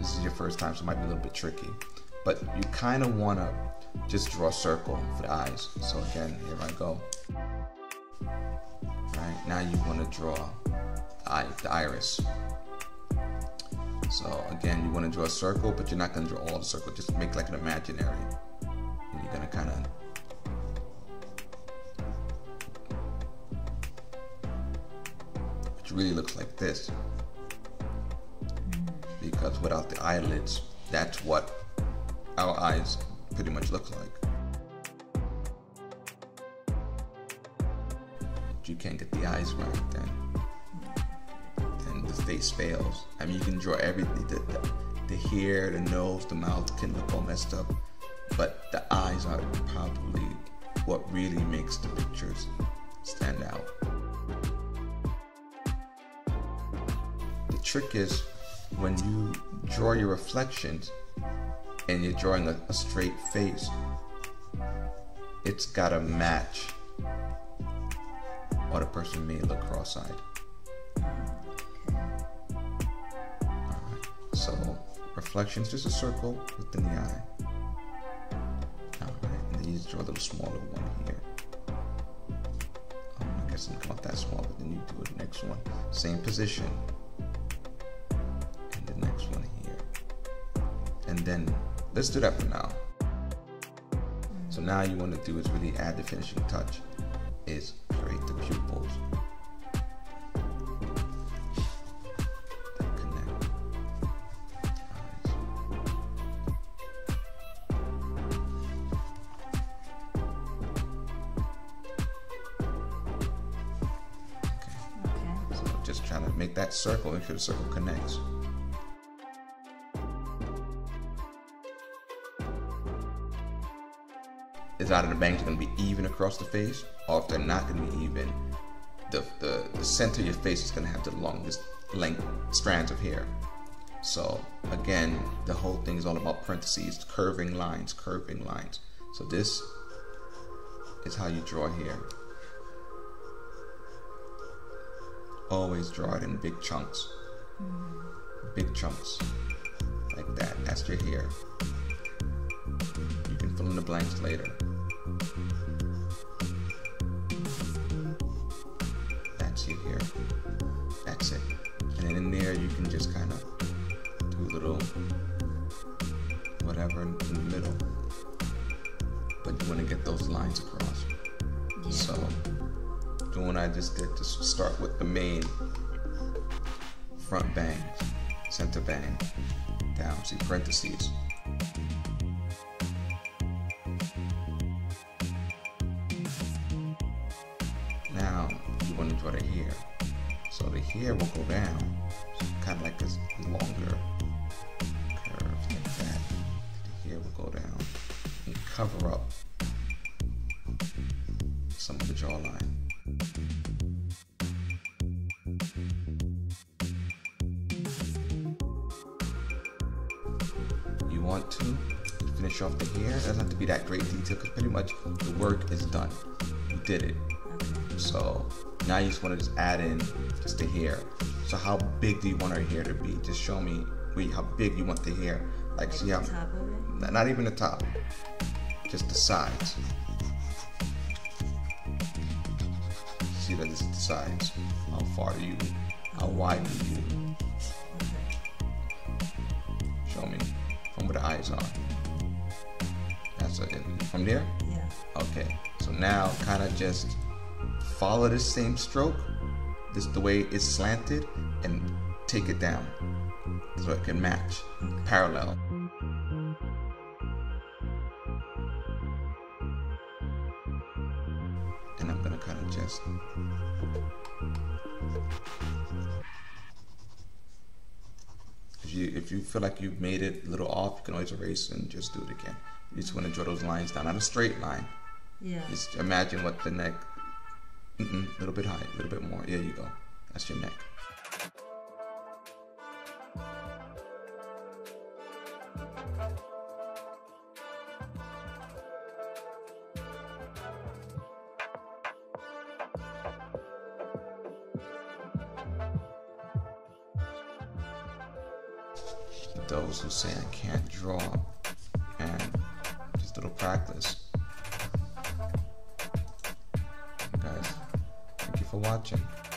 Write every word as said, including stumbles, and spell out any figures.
this is your first time, so it might be a little bit tricky. But you kind of want to just draw a circle for the eyes. So again, here I go. Right, now you want to draw the, eye, the iris. So again, you want to draw a circle, but you're not going to draw all the circle. Just make like an imaginary. And you're going to kind of which really looks like this. Because without the eyelids, that's what our eyes pretty much look like. If you can't get the eyes right, then then the face fails. I mean, you can draw everything. The, the, the hair, the nose, the mouth can look all messed up, but the eyes are probably what really makes the pictures stand out. The trick is when you draw your reflections and you're drawing a, a straight face, it's gotta match, or the person may look cross-eyed. Alright, so reflections, just a circle within the eye. Alright, and then you just draw a little smaller one here. Um, I guess it's not that small, but then you do the next one. Same position. And the next one here. And then, let's do that for now. So now you want to do is really add the finishing touch, is create the pupils. That connect eyes. Okay. Okay. So just trying to make that circle, make sure the circle connects. Is either the bangs are going to be even across the face, or if they're not going to be even, the, the, the center of your face is going to have the longest length strands of hair. So again, the whole thing is all about parentheses, curving lines, curving lines. So this is how you draw hair. Always draw it in big chunks. Big chunks. Like that. That's your hair. You can fill in the blanks later. That's your hair. That's it. And then in there you can just kind of do a little whatever in the middle. But you want to get those lines across. Yeah. So doing what I just did, just start with the main front bang, center bang, down, see parentheses. Now you want to draw the hair. So the hair will go down, kind of like this longer curve like that. The hair will go down and cover up some of the jawline. You want to finish off the hair. It doesn't have to be that great detail because pretty much the work is done. You did it. So now you just want to just add in just the hair. So how big do you want our hair to be? Just show me wait, how big you want the hair. Like, like see how, top of it? Not even the top, just the sides. See that this is the sides. How far do you, how wide do you? Show me from where the eyes are. That's it. From there? Yeah. Okay. So now kind of just follow this same stroke, this is the way it's slanted, and take it down so it can match, parallel. And I'm gonna kind of just if you if you feel like you've made it a little off, you can always erase and just do it again. You just want to draw those lines down, not a straight line. Yeah. Just imagine what the neck. A mm-mm, little bit high, a little bit more. There you go. That's your neck. those who say I can't draw, and just a little practice. Guys, thank you for watching.